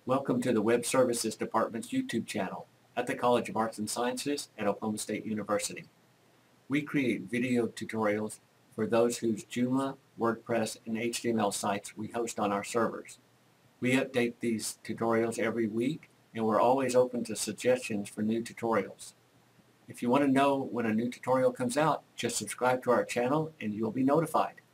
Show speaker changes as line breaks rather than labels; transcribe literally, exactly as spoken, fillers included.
Welcome to the Web Services Department's YouTube channel at the College of Arts and Sciences at Oklahoma State University. We create video tutorials for those whose Joomla, WordPress, and H T M L sites we host on our servers. We update these tutorials every week, and we're always open to suggestions for new tutorials. If you want to know when a new tutorial comes out, just subscribe to our channel and you'll be notified.